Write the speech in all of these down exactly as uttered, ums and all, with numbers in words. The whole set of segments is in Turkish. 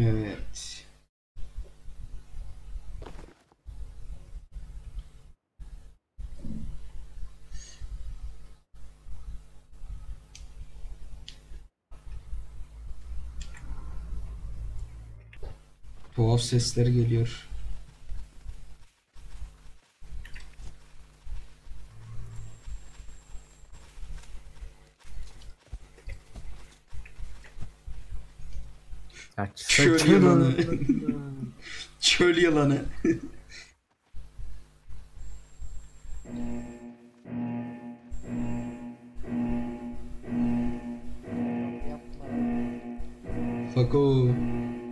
Evet. Tuhaf sesler geliyor. Ya Çöl saçını yılanı. Çöl yılanı. Yapma. Fako.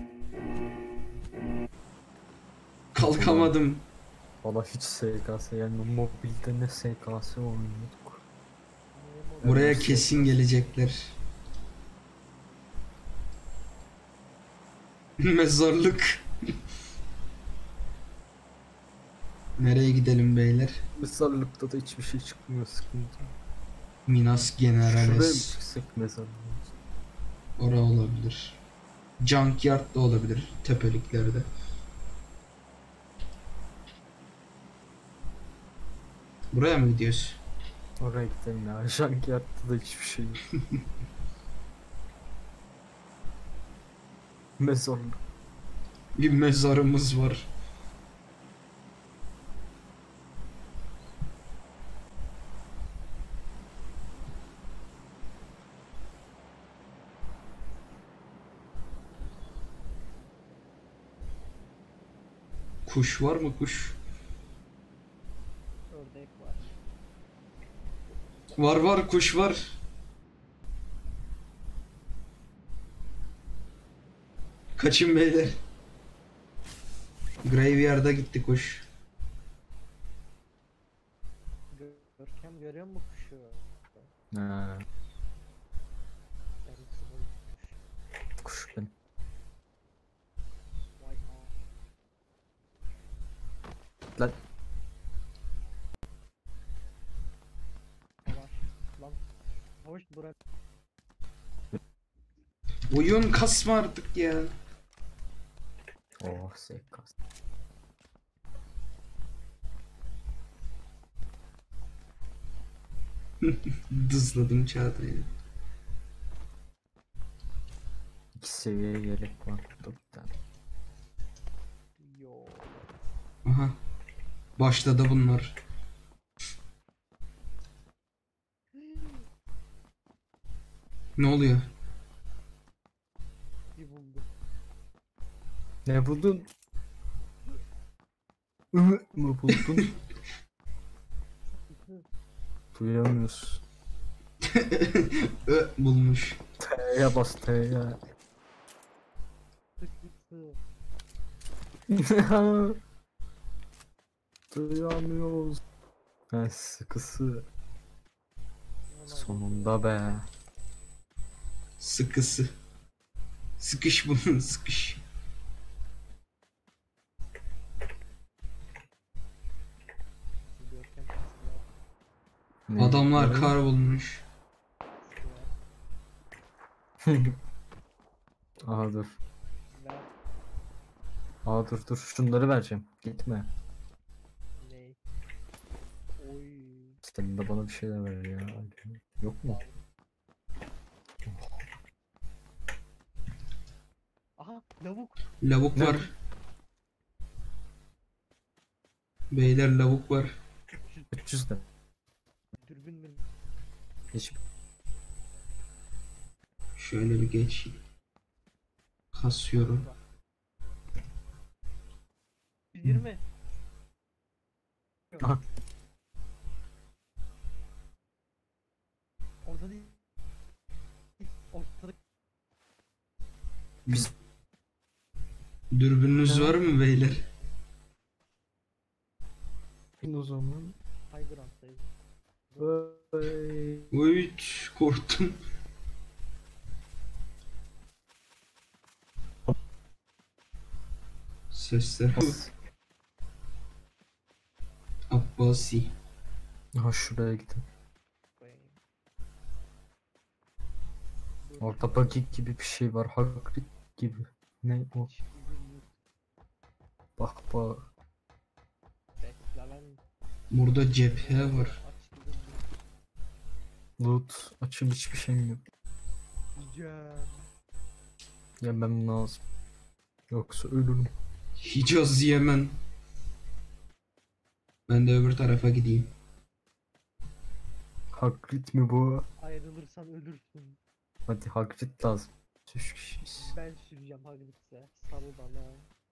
Kalkamadım. Valla hiç S K S yani mobilde ne S K S oynuyorduk. Niye mobil? Buraya Evet, kesin evet. gelecekler. Mezarlık. Nereye gidelim beyler? Mezarlıkta da hiçbir şey çıkmıyor, sıkıntı. Minas Şuraya mı Generales. çıksak mezarlığa? Ora olabilir. Junkyard da olabilir tepeliklerde. Buraya mı gidiyoruz? Oraya gidelim ya. Junkyard'da da hiçbir şey yok. Mezarlık. Bir mezarımız var. Kuş var mı kuş? Ördek var. Var var kuş var. Kaçın beyler. Graveyard'a gitti kuş. Gö- Görkem görüyor musun kuşu? Ha, Sarısı kuş. kuş ben. Vay aa. Lan Savaş. Lan. Hoş bırak. Oyun kasma artık ya. oh S K S. Dızladım Çağatay'ı. İki seviye yelek var burada bir tane. Yo. Aha. Başladı bunlar. Ne oluyor? Bir buldum. Ne buldun? Ümü mü buldun? Duyamıyoruz. Ö bulmuş. T'ye bas T'ye. Sıkıntı. Duyamıyoruz. Ha, sıkısı. Sonunda be. Sıkısı. Sıkış bunun sıkış. Görkem silah. Ne Adamlar diyor? kar bulmuş. Silah. Aha dur. Ver. Aa dur dur şunları vereceğim. Gitme. Ney? Oy. Senin de bana bir şeyler ver ya. Yok mu? Aha lavuk. Lavuk Ne? var. Beyler lavuk var. üç yüz de. Dürbün mü? Hiç Şöyle bir geç. Kasıyorum. yüz yirmi. Aha. Orada değil. Ortalık. Biz... Dürbününüz var mı beyler? o zaman. High ground'dayız. Vay. Oy korktum. Sesler. Bas. Abbasi. Aha şuraya gidin. Orada buggy gibi bir şey var. Hagrid gibi. Ne o? Çıldırmış. Bak bak. Bekle lan. Burada cephe var. Açıldı. Loot açım hiçbir şeyim yok. Yiyeceğim. Yemem lazım. Yoksa ölürüm. Hicaz Yemen. Ben de öbür tarafa gideyim. Hagrid mi bu? Ayrılırsan ölürsün. Hadi Hagrid lazım. Üç kişiyiz. Ben süreceğim Hagrid'se. Sarıl bana.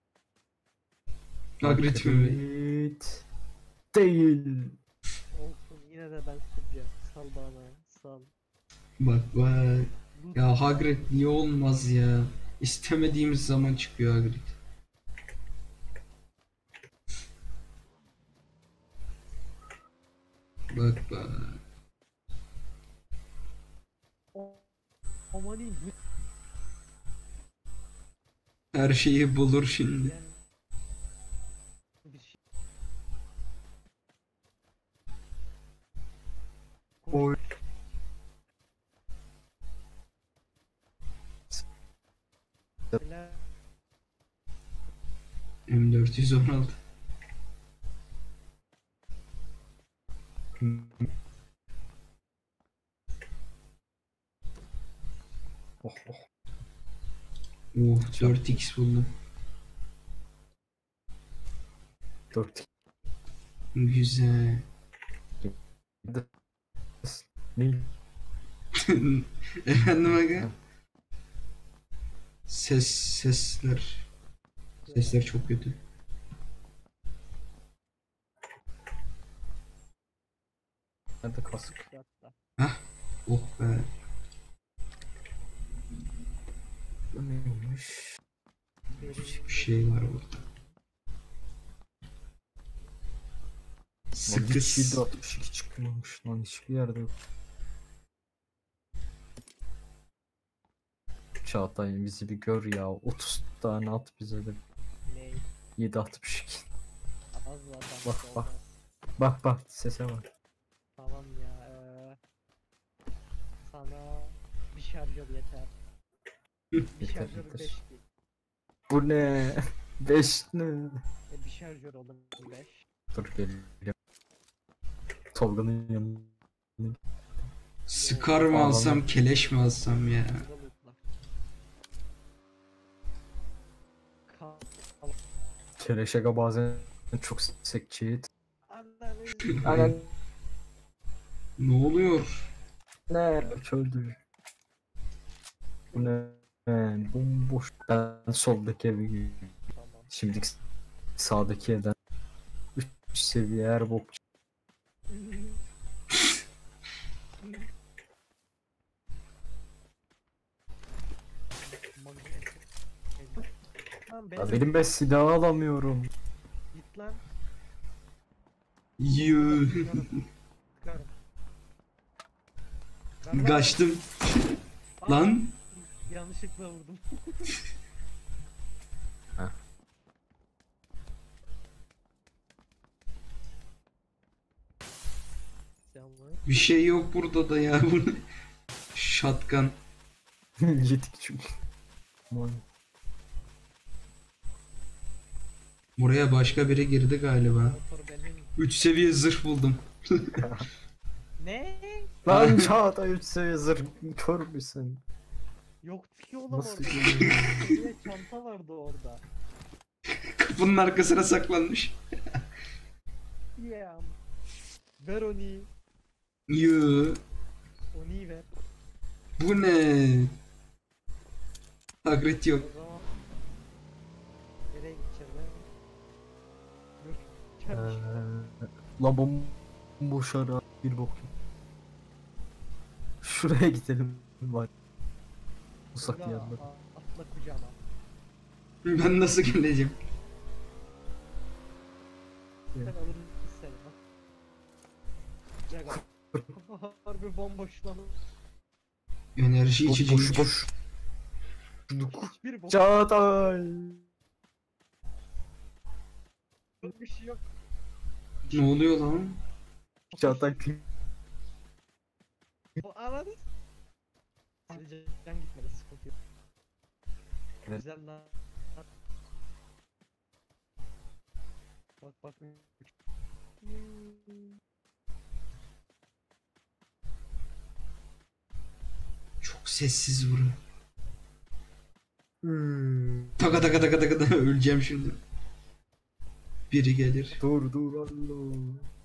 Hagrid mi? Hagrid değil. Olsun yine de ben süreceğim. Sal bana. Sal. Bak bak. Lut- Ya Hagrid niye olmaz ya? İstemediğimiz zaman çıkıyor Hagrid. Bak bak. O- Amanın bu Her şeyi bulur şimdi. yani bir şey. Oy. Mesela M dört yüz on altı. Oh oh. Oh dört x buldum. Dört. Güzel. Ne? Efendim aga? Ses sesler. Sesler çok kötü. Nerede kask? hatta. Oh be. Bu neymiş? Bir şey var burada. Lan Sıkı hiç shield altmış iki çıkmamış lan hiçbir yerde yok. Çağatay bizi bir gör ya. otuz tane at bize de. Ney? yedi altmış iki. Az var Bak, bak bak. bak. Bak bak sese bak. Tamam ya. eee, sana bir şarjör yeter. Bir Yeter, şarjör yeter. beş bin. Bu ne? beş ne? E, bir şarjör oğlum beş. Dur geliyorum. Tolga'nın yanına. Sıkar mı alsam, keleş mi alsam ya? Kal. Kereşega bazen çok sekçiydi. Ananı Aynen. Ne oluyor? Ne? Öldü. Bu ne? Ne? Bomboş. Ben soldaki evi gidiyorum. Tamam. Şimdi sağdaki evden üç seviye her bok. Lan Ya benim benim ben silah alamıyorum. git lan. Yuh. Sıkarım. Sıkarım. Ver lan. Kaçtım. Aa, Lan. Yanlışlıkla vurdum. Heh. Selamlar. Bir şey yok burada da ya. Bu ne? Shotgun. Yedik çünkü. Aman. Buraya başka biri girdi galiba. Motor benim. üç seviye zırh buldum. Ne? Lan Çağatay üç seviye zırh kör müsün? Yoktu ki oğlum Nasıl orada. görüyorsun? Bir de çanta vardı orada. Kapının arkasına saklanmış. Yeah. Ver onu. Yuh. Onu ver. Bu ne? Hagrid yok. O zaman. Nereye gideceğiz lan? Dur. Eee, Gelmiş. La bomboş ara bir bok yok. Şuraya gidelim var. Uzak Ulan, yerler. a- Atla kucağıma. Ben nasıl geleceğim? Sen alırız seni bak. Gel bak. Harbi bomboş lan. Enerji Boş içeceği. boş boş. Hiçbir bok. Çağatay. Bir şey yok. Ne oluyor lan? Çağatay pim. Bu ananı. Sadece can gitmedi sıkıntı yok. Güzel lan. Bak bak. Çok sessiz vuruyor. Hmm. Taka taka taka taka taka öleceğim şimdi. Biri gelir. Dur dur Allah.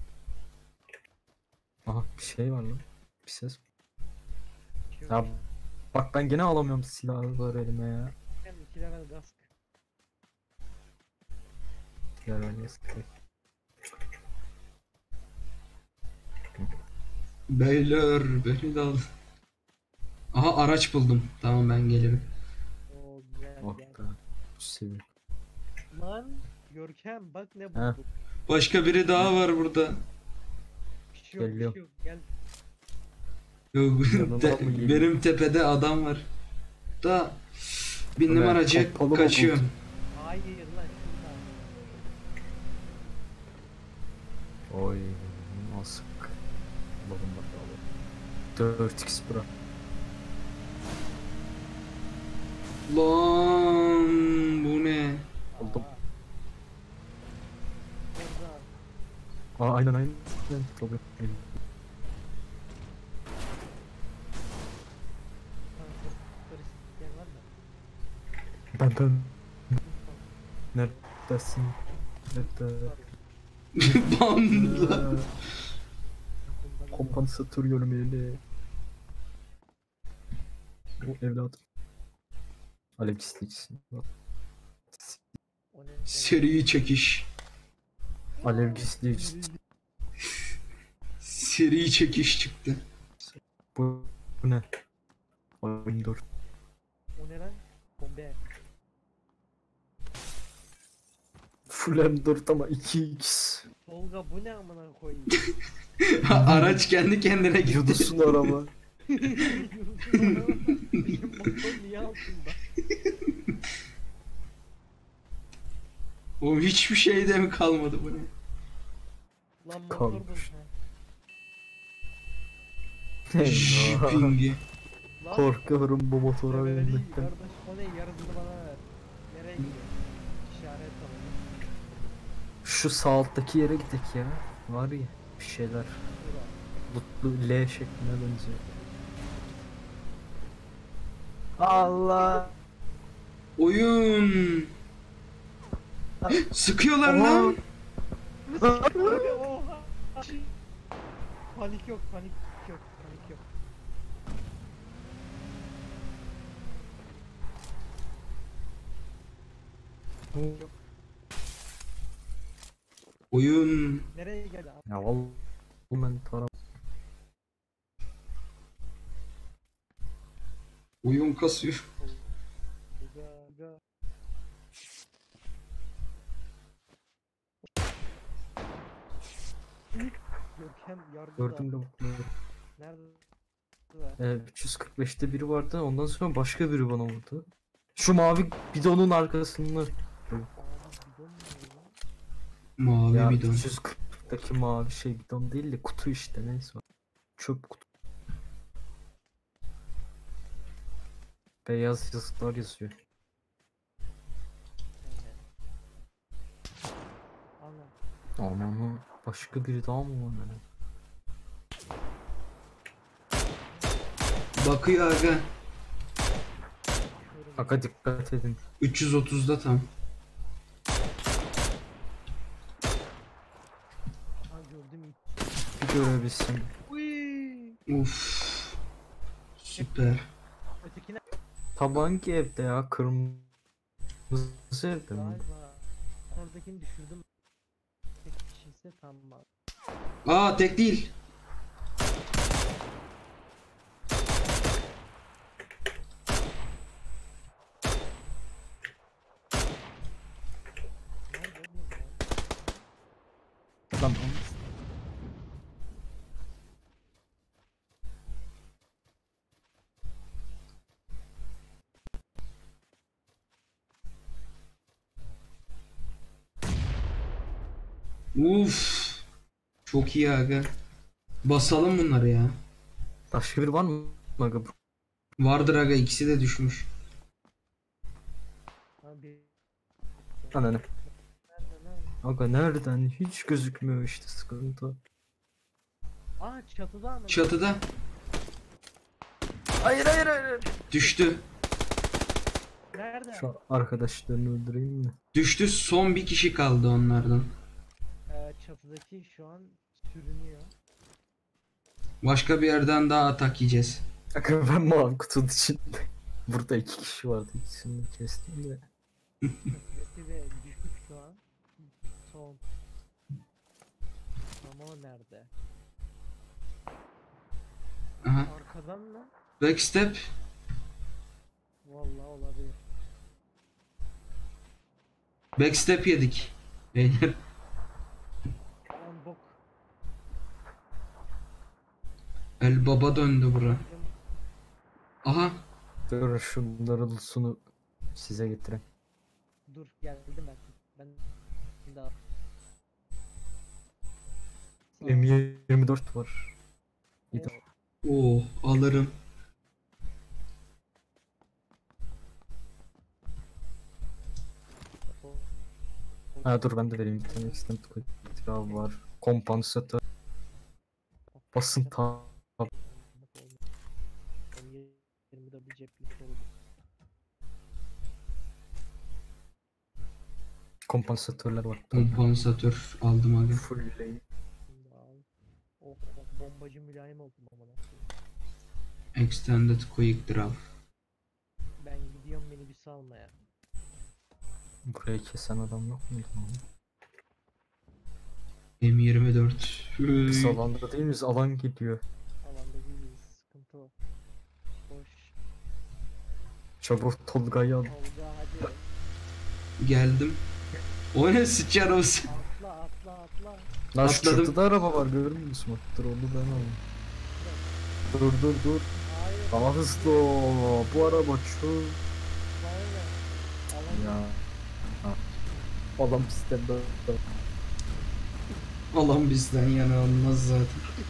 Aha bir şey var lan. Bir ses. Ya bak ben gene alamıyorum silahları elime ya. Ben iki level kask. Ya ben eski. Beyler beni de al. Aha araç buldum. Tamam ben gelirim. Oo güzel Oh gel. be. Seviyorum. Lan Görkem bak ne Ha. bulduk. Başka biri daha var burada. Bir şey yok bir Geliyor. şey yok. Gel. Yok, Yanına te- mı geliyor? benim tepede adam var. Da bindim Ulan, aracı kapalı mı kaçıyorum. Hayır lan şurada. Oy nasıl? Allah'ım bakalım. dört x bırak. Lan bu ne? Buldum. Orada. Aa aynen aynen. Aynen, tabii. Turistik var mı? Ben ben neredesin? Nerede? Banla. Kompansatör yönümüyle. O evladım. Alev gizleyicisi. O ne? Seri çekiş. Alev gizleyicisi. Seri çekiş çıktı. Bu, bu ne? Oyun dur. O ne lan? Bombe. Full M dört ama iki x. Tolga bu ne amına koyayım? Araç kendi kendine gitti. Yudus'un araba. Bizim motor niye altında? O hiçbir şeyde mi kalmadı bu ne? Lan motor bu. Kalmış. Ha. Shipping'i. Lan Korkuyorum bu motora Mehmet Ali, binmekten. kardeş o ne yarısını bana ver. Nereye gidiyor? İşaret alalım. Şu sağ alttaki yere gidek ya. Var ya bir şeyler. Şura. Mutlu L şekline benziyor. Allah. Oyun. Sıkıyorlar Oha. lan. Oha. Panik yok, panik yok, panik yok. Yok. Oyun. Nereye geldi abi? Ya vallahi ben taraf. Oyun kasıyor. Ga, ga. Görkem yargıda. Gördüm de bakmıyorum. Nerede? Ee, üç yüz kırk beşte biri vardı. Ondan sonra başka biri bana vurdu. Şu mavi bidonun arkasında. Aa, bidon mu ya? Mavi Ya bidon. üç yüz kırktaki mavi şey bidon değil de kutu işte neyse. Çöp kutu. Beyaz yazıklar yazıyor. Aynen. Ana. Aman başka biri daha mı var yani? Bakıyor aga. Şöyle Aga dikkat edin. üç yüz otuzda tam. Ha gördüm. Bir görebilsin. Uy. Uf. Süper. Ötekine Tabanki evde ya kırmızı evde mi? galiba. Oradakini düşürdüm. Tek kişiyse tamam. Aa tek değil. Nerede bu ya? Lan Uf. Çok iyi aga. Basalım bunları ya. başka biri var mı? Aga Vardır aga ikisi de düşmüş. Ananı. Nerede lan? Aga nereden? Hiç gözükmüyor işte sıkıntı. Aa çatıda mı? Çatıda. Hayır hayır hayır. Düştü. Nerede? Şu arkadaşlarını öldüreyim mi? Düştü. Son bir kişi kaldı onlardan. Ee, çatıdaki şu an sürünüyor. Başka bir yerden daha atak yiyeceğiz. Aga ben mavi kutunun içinde. Burada iki kişi vardı, ikisini de kestim de. Çatıdaki de düşük şu an. Son. Ama o nerede? Aha. Arkadan mı? Backstep. Vallahi olabilir. Backstep yedik. Beyler. Lan bok. El baba döndü bura. Aha. Dur şunların ulusunu size getireyim. Dur geldim ben. Ben daha. M yirmi dört var. İyi de- Oo, alırım. Ha dur ben de vereyim bir tane extended quick draw var. Kompansatör. Basın ta. yirmi de bir ceplik oldu. Kompansatörler var. Kompansatör aldım abi. Full lane. Şimdi al. Oh, oh bombacı mülayim oldum ama lan. Extended Quick Draw. Ben gidiyorum beni bir salma ya. Burayı kesen adam yok muydu? M yirmi dört. Biz alanda değil miyiz? Alan gidiyor. Alanda değiliz. Sıkıntı o. Boş. Çabuk Tolga'yı al. Tolga hadi. Geldim. O ne sıçarız? Atla atla atla. Lan şu Atladım. çatıda araba var görmüyor musun? Dur onu ben alayım. Dur dur dur. Hayır. Daha hızlı ol. Bu araba çok. Bana ne? Alanda. Ya. Ha. Adam bizden de. Alan bizden yana olmaz zaten.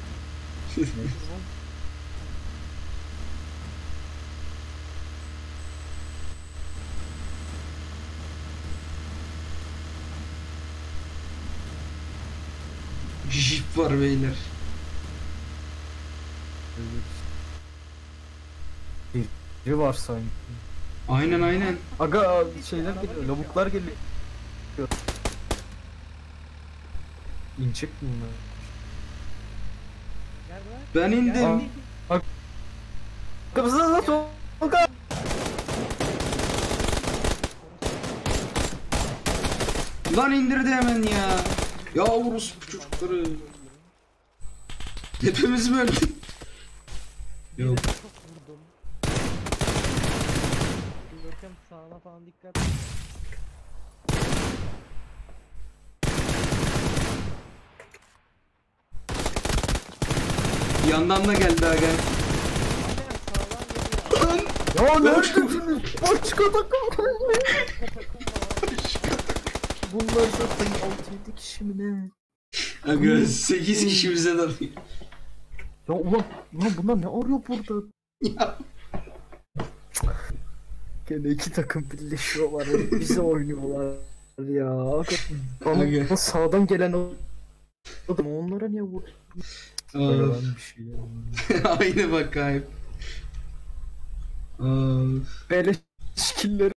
Jeep var beyler. Biri var sanki. Aynen aynen. Aga şeyler geliyor, lavuklar geliyor. İnecek mi bunlar? Nerede lan? Ben indim. Kapısına da Tolga! Lan indirdi hemen ya. Ya Urus çocukları. Hepimiz mi öldük? Yok. Birine çok vurdum. Görkem sağına falan dikkat. Yandan da geldi aga. Aynen sağdan geliyor. Ya neredesiniz? Başka takım Bunlar zaten altı yedi kişi mi ne? Aga sekiz kişi bize dalıyor. Ya ulan, ulan bunlar ne arıyor burada? Ya. Gene iki takım birleşiyorlar, bize oynuyorlar ya. Bana Aga. bana sağdan gelen o adam onlara niye vurdu? Böyle Of. ben bir şey ya. Aynı bakayım. Of. Böyle skill'leri